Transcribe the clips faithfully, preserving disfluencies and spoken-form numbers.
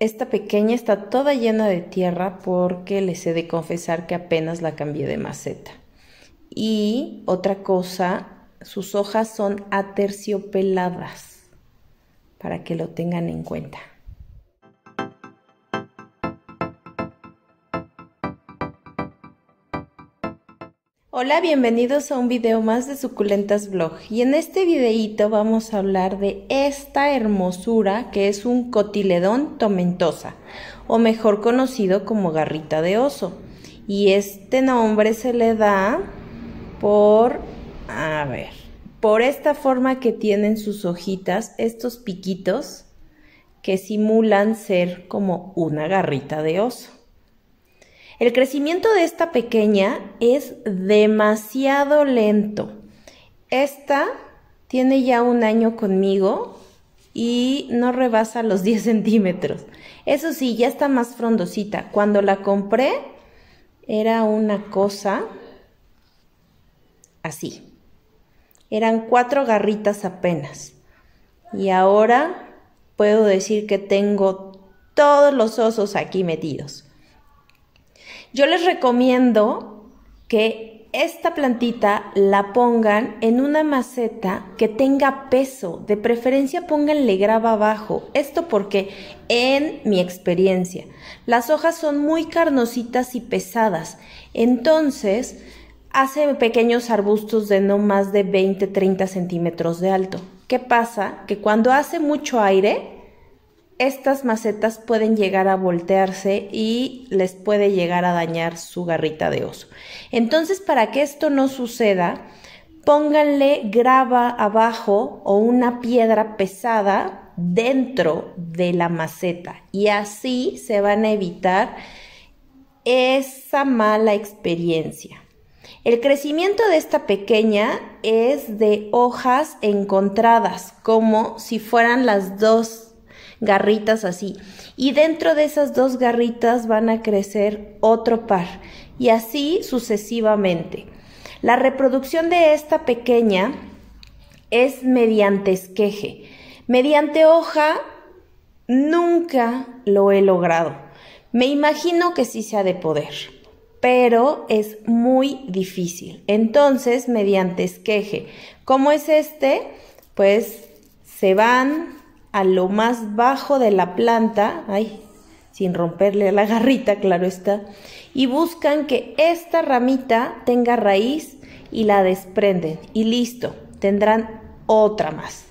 esta pequeña está toda llena de tierra porque les he de confesar que apenas la cambié de maceta. Y otra cosa, sus hojas son aterciopeladas, para que lo tengan en cuenta. Hola, bienvenidos a un video más de Suculentas Blog, y en este videito vamos a hablar de esta hermosura que es un cotiledón tomentosa, o mejor conocido como garrita de oso, y este nombre se le da por, a ver, por esta forma que tienen sus hojitas, estos piquitos que simulan ser como una garrita de oso. El crecimiento de esta pequeña es demasiado lento. Esta tiene ya un año conmigo y no rebasa los diez centímetros. Eso sí, ya está más frondosita. Cuando la compré era una cosa así. Eran cuatro garritas apenas. Y ahora puedo decir que tengo todos los osos aquí metidos. Yo les recomiendo que esta plantita la pongan en una maceta que tenga peso, de preferencia pónganle grava abajo. Esto porque en mi experiencia las hojas son muy carnositas y pesadas, entonces hace pequeños arbustos de no más de veinte a treinta centímetros de alto. ¿Qué pasa? Que cuando hace mucho aire, estas macetas pueden llegar a voltearse y les puede llegar a dañar su garrita de oso. Entonces, para que esto no suceda, pónganle grava abajo o una piedra pesada dentro de la maceta y así se van a evitar esa mala experiencia. El crecimiento de esta pequeña es de hojas encontradas, como si fueran las dos garritas así, y dentro de esas dos garritas van a crecer otro par y así sucesivamente. La reproducción de esta pequeña es mediante esqueje. Mediante hoja nunca lo he logrado. Me imagino que sí se ha de poder, pero es muy difícil. Entonces, mediante esqueje, ¿cómo es este? Pues se van a lo más bajo de la planta, ay, sin romperle la garrita, claro está, y buscan que esta ramita tenga raíz y la desprenden y listo, tendrán otra más.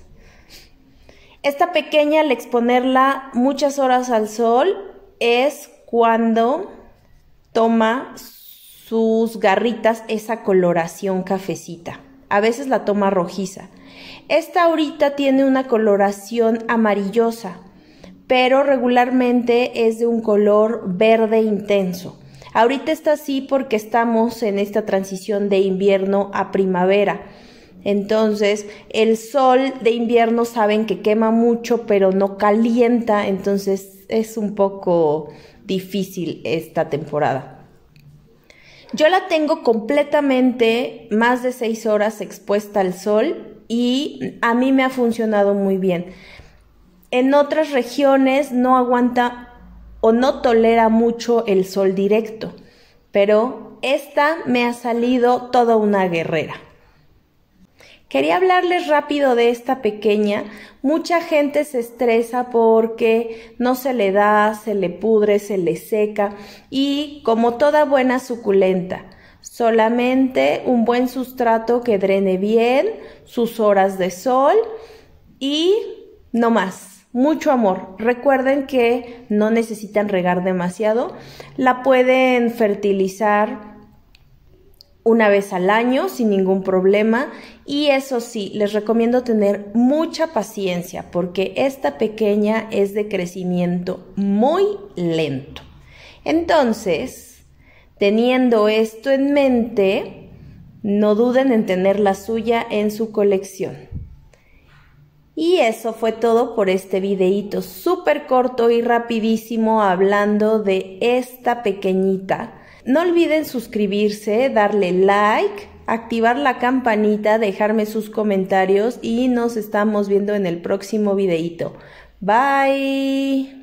Esta pequeña, al exponerla muchas horas al sol, es cuando toma sus garritas esa coloración cafecita, a veces la toma rojiza. Esta ahorita tiene una coloración amarillosa, pero regularmente es de un color verde intenso. Ahorita está así porque estamos en esta transición de invierno a primavera. Entonces, el sol de invierno saben que quema mucho, pero no calienta, entonces es un poco difícil esta temporada. Yo la tengo completamente más de seis horas expuesta al sol y a mí me ha funcionado muy bien. En otras regiones no aguanta o no tolera mucho el sol directo, pero esta me ha salido toda una guerrera. Quería hablarles rápido de esta pequeña. Mucha gente se estresa porque no se le da, se le pudre, se le seca y como toda buena suculenta, solamente un buen sustrato que drene bien, sus horas de sol y no más, mucho amor. Recuerden que no necesitan regar demasiado, la pueden fertilizar una vez al año sin ningún problema y eso sí, les recomiendo tener mucha paciencia porque esta pequeña es de crecimiento muy lento. Entonces, teniendo esto en mente, no duden en tener la suya en su colección. Y eso fue todo por este videíto súper corto y rapidísimo hablando de esta pequeñita. No olviden suscribirse, darle like, activar la campanita, dejarme sus comentarios y nos estamos viendo en el próximo videíto. Bye.